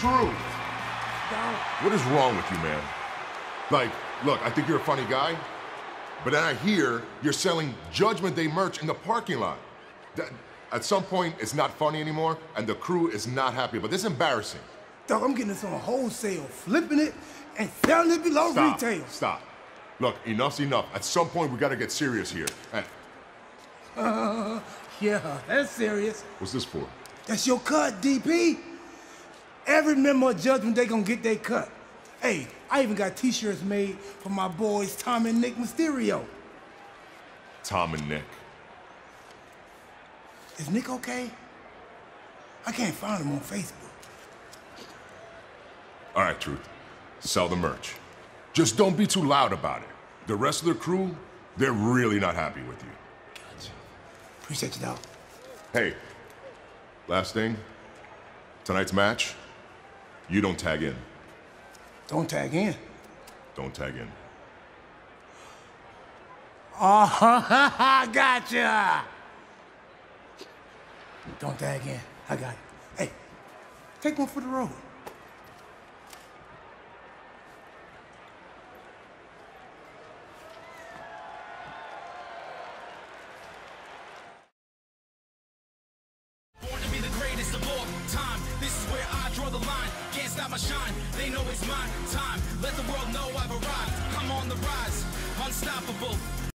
truth. What is wrong with you, man? Like, look, I think you're a funny guy, but then I hear you're selling Judgment Day merch in the parking lot. At some point, it's not funny anymore, and the crew is not happy, but this is embarrassing. Dog, I'm getting this on wholesale, flipping it, and selling it below retail. Stop. Look, enough's enough. At some point, we gotta get serious here. Yeah, that's serious. What's this for? That's your cut, DP. Every member of Judgment Day gonna get their cut. Hey, I even got t-shirts made for my boys Tom and Nick Mysterio. Tom and Nick. Is Nick okay? I can't find him on Facebook. All right, Truth. Sell the merch. Just don't be too loud about it. The rest of the crew, they're really not happy with you. Gotcha. Appreciate you, dog. Hey, last thing. Tonight's match, you don't tag in. Don't tag in. Don't tag in. Oh, gotcha. Don't tag in. I got it. Hey, take one for the road. Born to be the greatest of all time. This is where I draw the line. Can't stop my shine. They know it's my time. Let the world know I've arrived. I'm on the rise. Unstoppable.